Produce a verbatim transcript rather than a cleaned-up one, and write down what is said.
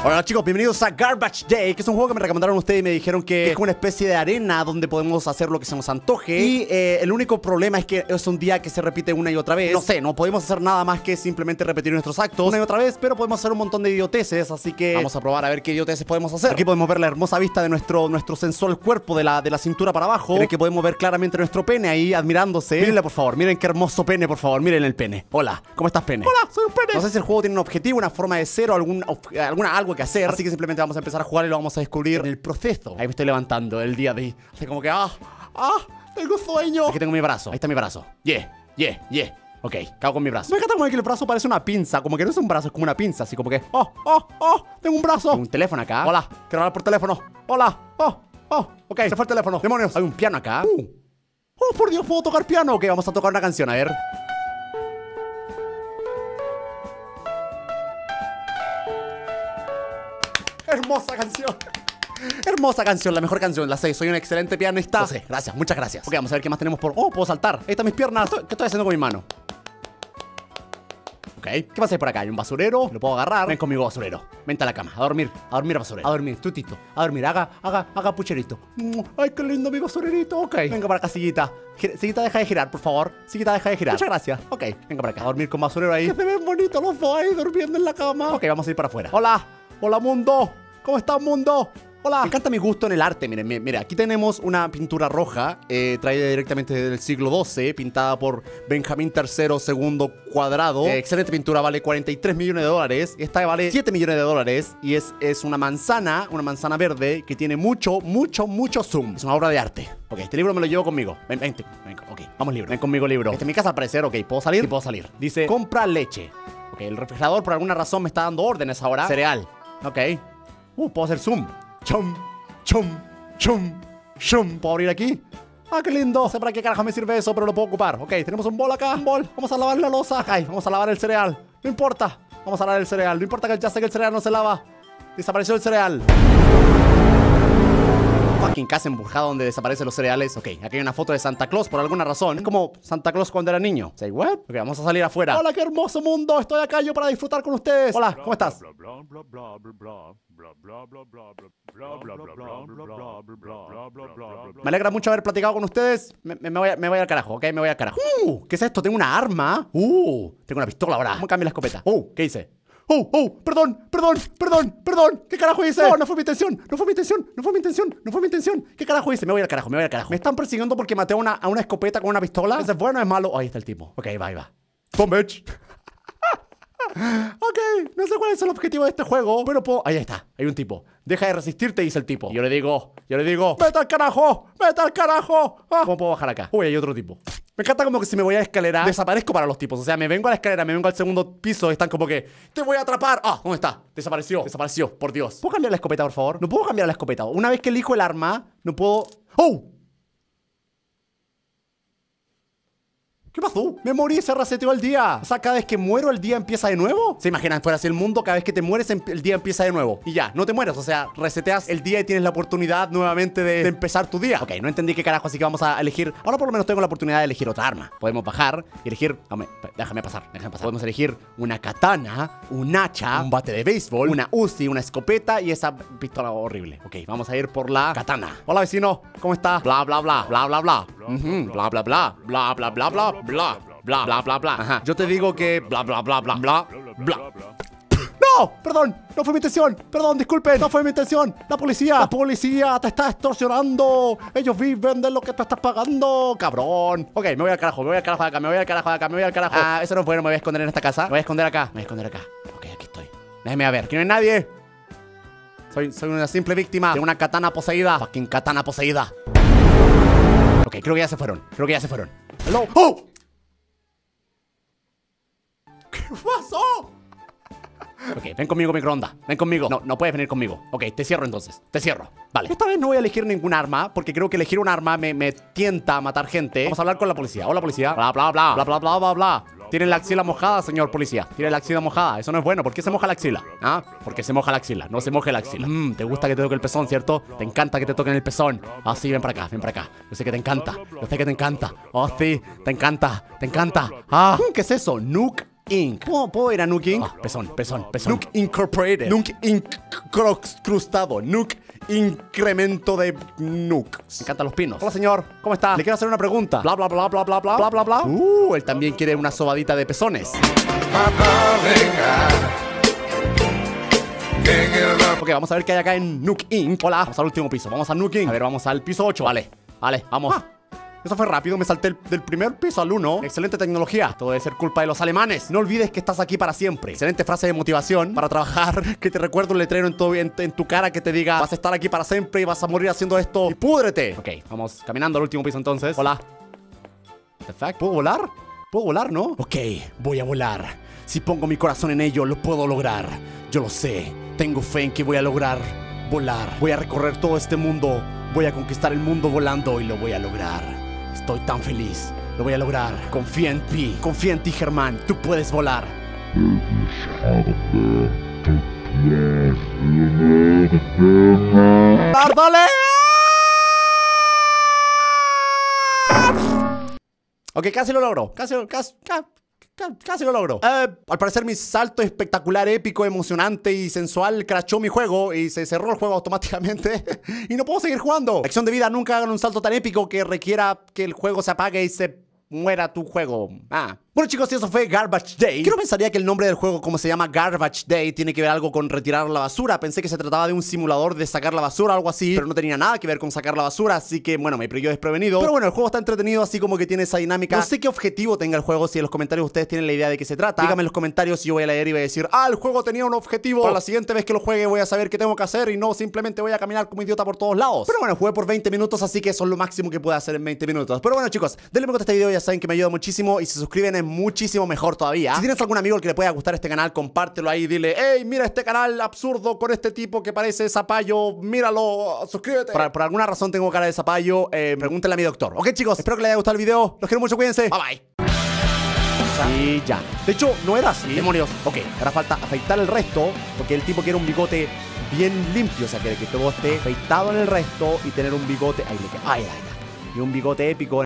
Hola chicos, bienvenidos a Garbage Day, que es un juego que me recomendaron ustedes y me dijeron que es una especie de arena donde podemos hacer lo que se nos antoje. Y eh, el único problema es que es un día que se repite una y otra vez. No sé, no podemos hacer nada más que simplemente repetir nuestros actos una y otra vez, pero podemos hacer un montón de idioteces, así que vamos a probar a ver qué idioteces podemos hacer. Aquí podemos ver la hermosa vista de nuestro, nuestro sensual cuerpo de la, de la cintura para abajo. Miren que podemos ver claramente nuestro pene ahí admirándose. Mírenle por favor, miren qué hermoso pene, por favor, miren el pene. Hola, ¿cómo estás, pene? Hola, soy un pene. No sé si el juego tiene un objetivo, una forma de ser o algún, alguna, algo que hacer, así que simplemente vamos a empezar a jugar y lo vamos a descubrir en el proceso. Ahí me estoy levantando el día de... Hace como que... ¡Ah! ¡Ah! ¡Tengo sueño! Aquí tengo mi brazo. Ahí está mi brazo. Yeah, yeah, yeah. Ok, cago con mi brazo. Me encanta como que el brazo parece una pinza. Como que no es un brazo, es como una pinza. Así como que... ¡Oh! ¡Oh! ¡Oh! Tengo un brazo. Tengo un teléfono acá. Hola. Quiero hablar por teléfono. Hola. ¡Oh! ¡Oh! Ok, se fue el teléfono. ¡Demonios! Hay un piano acá. Uh. ¡Oh, por Dios! ¿Puedo tocar piano? Ok, vamos a tocar una canción. A ver... Hermosa canción. Hermosa canción, la mejor canción, la sé. Soy un excelente pianista. Lo sé, gracias, muchas gracias. Ok, vamos a ver qué más tenemos por... Oh, puedo saltar. Ahí están mis piernas. ¿Qué estoy haciendo con mi mano? Ok, ¿qué pasa por acá? Hay un basurero, lo puedo agarrar. Ven conmigo, basurero. Vente a la cama, a dormir, a dormir, basurero. A dormir, tutito, a dormir, haga, haga, haga pucherito. Ay, qué lindo mi basurerito. Ok, venga para acá, sillita. Sillita, deja de girar, por favor. Sillita, deja de girar. Muchas gracias. Ok, venga para acá, a dormir con basurero ahí. Que se ven bonitos los dos ahí durmiendo en la cama. Ok, vamos a ir para afuera. Hola, hola mundo. ¿Cómo está, mundo? Hola. Me encanta mi gusto en el arte. Miren, miren, aquí tenemos una pintura roja eh, traída directamente del siglo doce, pintada por Benjamín tercero segundo cuadrado. Eh, excelente pintura, vale cuarenta y tres millones de dólares. Esta vale siete millones de dólares y es, es una manzana, una manzana verde que tiene mucho, mucho, mucho zoom. Es una obra de arte. Ok, este libro me lo llevo conmigo. Ven, ven, ven, ok, vamos libro. Ven conmigo libro. Este es mi casa al parecer, ok, ¿puedo salir? Sí, puedo salir. Dice, compra leche. Ok, el refrigerador por alguna razón me está dando órdenes ahora. Cereal. Ok. Uh, puedo hacer zoom. Chum, chum, chum, chum. ¿Puedo abrir aquí? Ah, qué lindo. No sé para qué carajo me sirve eso, pero lo puedo ocupar. Ok, tenemos un bol acá. Un bol. Vamos a lavar la loza. Ay, vamos a lavar el cereal. No importa. Vamos a lavar el cereal. No importa que ya sé que el cereal no se lava. Desapareció el cereal. Fucking casa embrujada donde desaparecen los cereales. Ok, aquí hay una foto de Santa Claus por alguna razón. Es como Santa Claus cuando era niño. Say what? Ok, vamos a salir afuera. Hola, qué hermoso mundo. Estoy acá yo para disfrutar con ustedes. Hola, ¿cómo estás? Me alegra mucho haber platicado con ustedes. Me, me, voy, a, me voy al carajo, ok, me voy al carajo. Uh, ¿qué es esto? Tengo una arma. Uh, tengo una pistola ahora. ¿Cómo cambio la escopeta? Uh, ¿qué hice? ¡Oh! ¡Oh! ¡Perdón! ¡Perdón! ¡Perdón! ¡Perdón! ¿Qué carajo hice? No, no fue mi intención. No fue mi intención. No fue mi intención. No fue mi intención. ¿Qué carajo hice? Me voy al carajo. Me voy al carajo. Me están persiguiendo porque maté a una, a una escopeta con una pistola. ¿Eso es bueno o es malo? Oh, ahí está el tipo. Ok, va, ahí va. Boom, bitch. Ok, no sé cuál es el objetivo de este juego, pero puedo... Ahí está, hay un tipo. Deja de resistirte, dice el tipo. Y yo le digo, yo le digo, ¡vete al carajo! ¡Vete al carajo! Ah. ¿Cómo puedo bajar acá? Uy, hay otro tipo. Me encanta como que si me voy a la escalera, desaparezco para los tipos. O sea, me vengo a la escalera, me vengo al segundo piso, están como que, ¡te voy a atrapar! Ah, ¿dónde está? Desapareció, desapareció, por Dios. ¿Puedo cambiar la escopeta, por favor? No puedo cambiar la escopeta. Una vez que elijo el arma, no puedo... ¡Oh! ¿Qué pasó? Me morí y se reseteó el día. O sea, cada vez que muero el día empieza de nuevo. ¿Se imaginan? Fuera así el mundo, cada vez que te mueres el día empieza de nuevo. Y ya, no te mueres, o sea, reseteas el día y tienes la oportunidad nuevamente de, de empezar tu día. Ok, no entendí qué carajo, así que vamos a elegir. Ahora por lo menos tengo la oportunidad de elegir otra arma. Podemos bajar y elegir, dame, déjame pasar, déjame pasar. Podemos elegir una katana, un hacha, un bate de béisbol, una Uzi, una escopeta y esa pistola horrible. Ok, vamos a ir por la katana. Hola vecino, ¿cómo está? Bla bla bla, bla bla bla. Uh-huh. Bla bla bla, bla bla bla bla bla. Bla, bla, bla, bla. Ajá. Yo te digo que bla, bla, bla, bla, bla, bla. ¡No! Perdón, no fue mi intención. Perdón, disculpen, no fue mi intención. La policía, la policía te está extorsionando. Ellos viven de lo que te estás pagando, cabrón. Ok, me voy al carajo, me voy al carajo de acá, me voy al carajo de acá, me voy al carajo. Ah, eso no es bueno, me voy a esconder en esta casa. Me voy a esconder acá, me voy a esconder acá. Ok, aquí estoy. Déjeme a ver, aquí no hay nadie. Soy, soy una simple víctima de una katana poseída. Fucking katana poseída. Ok, creo que ya se fueron. Creo que ya se fueron. Hello. ¡Oh! ¿Qué pasó? Ok, ven conmigo, microondas. Ven conmigo. No, no puedes venir conmigo. Ok, te cierro entonces. Te cierro. Vale. Esta vez no voy a elegir ningún arma porque creo que elegir un arma me, me tienta a matar gente. Vamos a hablar con la policía. Hola, policía. Bla, bla, bla. Bla, bla, bla, bla, bla. Tiene la axila mojada, señor policía. Tiene la axila mojada. Eso no es bueno. ¿Por qué se moja la axila? ¿Ah? Porque se moja la axila. No se moje la axila. Mmm, te gusta que te toque el pezón, ¿cierto? Te encanta que te toquen el pezón. Ah, sí, ven para acá, ven para acá. Yo sé que te encanta. Yo sé que te encanta. Oh, sí, te encanta. Te encanta. Ah, ¿qué es eso? Nuke Incorporated. ¿Puedo, ¿Puedo ir a Nuke Incorporated? Oh, pezón, pezón, pezón. Nuke Incorporated. Nuke incrustado. Nuke incremento de Nuke. Me encantan los pinos. Hola, señor. ¿Cómo está? Le quiero hacer una pregunta. Bla, bla, bla, bla, bla, bla, bla, bla, bla. Uh, él también quiere una sobadita de pezones. Ok, vamos a ver qué hay acá en Nuke Incorporated. Hola, vamos al último piso. Vamos a Nuke Incorporated. A ver, vamos al piso ocho. Vale, vale, vamos. Ah. Eso fue rápido, me salté el, del primer piso al uno. Excelente tecnología. Esto debe ser culpa de los alemanes. No olvides que estás aquí para siempre. Excelente frase de motivación para trabajar. Que te recuerdo un letrero en tu, en, en tu cara que te diga: vas a estar aquí para siempre y vas a morir haciendo esto. ¡Y púdrete! Ok, vamos caminando al último piso entonces. Hola. What the fuck? ¿Puedo volar? ¿Puedo volar, no? Ok, voy a volar. Si pongo mi corazón en ello, lo puedo lograr. Yo lo sé. Tengo fe en que voy a lograr volar. Voy a recorrer todo este mundo. Voy a conquistar el mundo volando y lo voy a lograr. Estoy tan feliz. Lo voy a lograr. Confía en ti. Confía en ti, Germán. Tú puedes volar. ¡Dale! Ok, casi lo logro. Casi, casi, casi. Casi lo logro. Eh, al parecer mi salto espectacular, épico, emocionante y sensual crashó mi juego y se cerró el juego automáticamente y no puedo seguir jugando. Lección de vida: nunca hagan un salto tan épico que requiera que el juego se apague y se muera tu juego. Ah. Bueno, chicos, y eso fue Garbage Day. Yo no pensaría que el nombre del juego, como se llama Garbage Day, tiene que ver algo con retirar la basura. Pensé que se trataba de un simulador de sacar la basura o algo así, pero no tenía nada que ver con sacar la basura, así que, bueno, me pilló desprevenido. Pero bueno, el juego está entretenido, así como que tiene esa dinámica. No sé qué objetivo tenga el juego. Si en los comentarios ustedes tienen la idea de qué se trata, díganme en los comentarios y yo voy a leer y voy a decir: ah, el juego tenía un objetivo. Para la siguiente vez que lo juegue voy a saber qué tengo que hacer y no simplemente voy a caminar como idiota por todos lados. Pero bueno, jugué por veinte minutos, así que eso es lo máximo que puedo hacer en veinte minutos. Pero bueno, chicos, denle me gusta a este video, ya saben que me ayuda muchísimo, y si se suscriben es muchísimo mejor todavía. Si tienes algún amigo al que le pueda gustar este canal, compártelo ahí y dile: hey, mira este canal absurdo con este tipo que parece zapallo, míralo, suscríbete. Por, por alguna razón tengo cara de zapallo, eh, pregúntenle a mi doctor. Ok, chicos, espero que les haya gustado el video. Los quiero mucho, cuídense. Bye bye. Y ya. De hecho, no era así. Demonios. Ok, ahora falta afeitar el resto, porque el tipo quiere un bigote bien limpio, o sea, quiere que todo esté afeitado en el resto y tener un bigote. Ahí le queda. Ahí, ahí, ahí. Y un bigote épico.